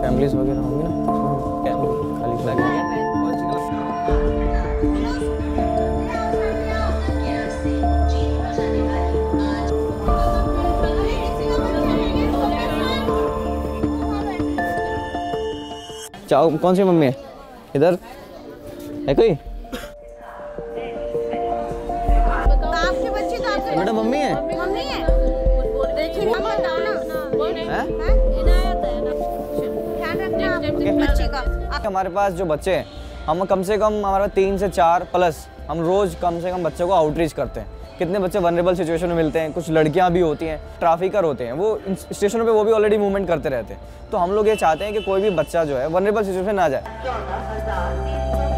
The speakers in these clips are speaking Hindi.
फैमिलीज वगैरह होंगी ना, क्या खाली फ्लैग है। चाओ कौन सी मम्मी है इधर है कोई? आपके बच्चे तो आपके बेटा मम्मी है। मम्मी है। देखिए मम्मा ना ध्यान रखना बच्चे का। हमारे पास जो बच्चे हैं, हम कम से कम हमारा 3 से 4 प्लस हम रोज कम से कम बच्चों को आउटरीच करते हैं। कितने बच्चे वनरेबल सिचुएशन में मिलते हैं, कुछ लड़कियां भी होती हैं, ट्रैफिकर होते हैं, वो स्टेशनों पे वो भी ऑलरेडी मूवमेंट करते रहते हैं। तो हम लोग ये चाहते हैं कि कोई भी बच्चा जो है वनरेबल सिचुएशन में ना जाए।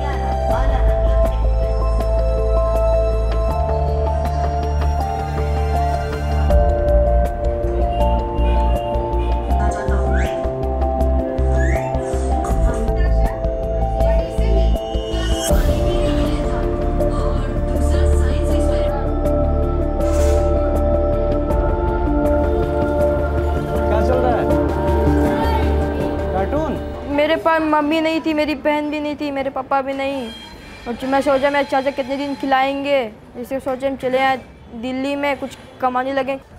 मेरे पास मम्मी नहीं थी, मेरी बहन भी नहीं थी, मेरे पापा भी नहीं। और मैं सोचा मेरे चाचा कितने दिन खिलाएंगे, इसलिए सोचे हम चले आए दिल्ली में कुछ कमाने लगे।